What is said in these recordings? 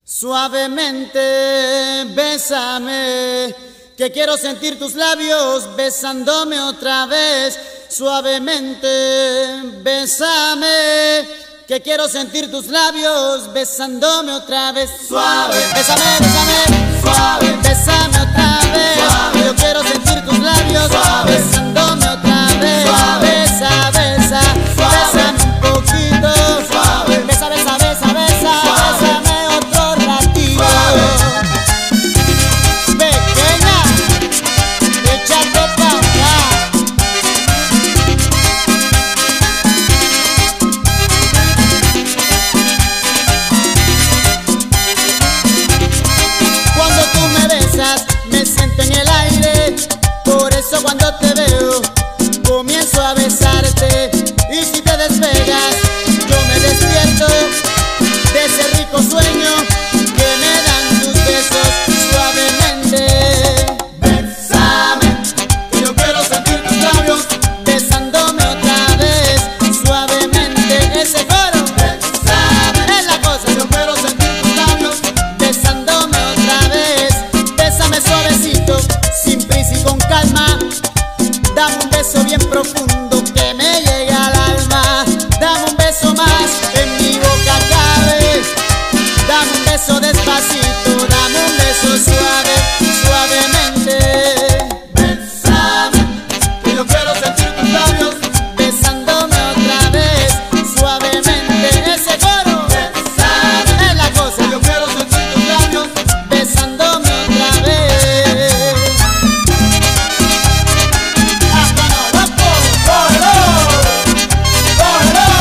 Suavemente, bésame, que quiero sentir tus labios besándome otra vez. Suavemente, bésame, que quiero sentir tus labios besándome otra vez. Suave, bésame, bésame, suave, bésame otra vez. Suave, yo quiero sentir tus labios suave, besándome otra vez. Suave, besa, besa, suave, bésame un poquito. Suave, besa, besa, besa, besa, suave, bésame otro ratito. Suave. Pequeña, échate pa' acá. Cuando tú me besas, me siento en el aire. Por eso cuando te veo, comienzo a besarte. Y si te despegas, yo me despierto de ese rico sueño que me dan tus besos. Suavemente, bésame, que yo quiero sentir tus labios besándome otra vez. Suavemente, ese coro, bésame, es la cosa. Yo quiero sentir tus labios besándome otra vez. Bésame suavecito, sin prisa y con calma. Dame un beso bien profundo que me llega al alma. Dame un beso más, en mi boca cabe. Dame un beso despacito, dame un beso suave, suavemente. Bésame, que yo quiero sentir tus labios besándome otra vez. Suavemente, ese coro, bésame, es la cosa. Yo quiero sentir tus labios besándome otra vez. ¡Vámonos, loco! ¡Cógelo! ¡Cógelo!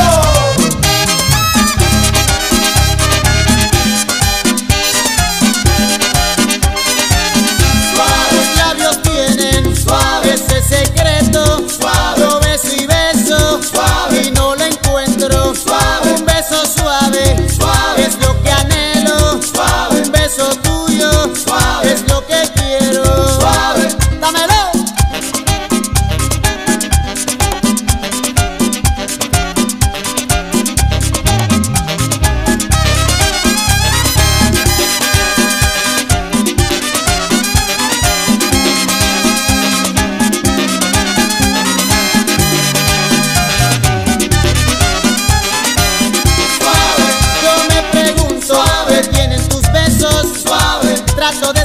Tus labios tienen suave ese secreto. Suave. Yo beso y beso suave y no lo encuentro. Suave. Un beso suave, suave es lo que anhelo. Suave. Un beso tuyo suave es lo que quiero. Suave. Dámelo. Yo me pregunto, suave, ¿qué tienen tus besos? Suave, trato de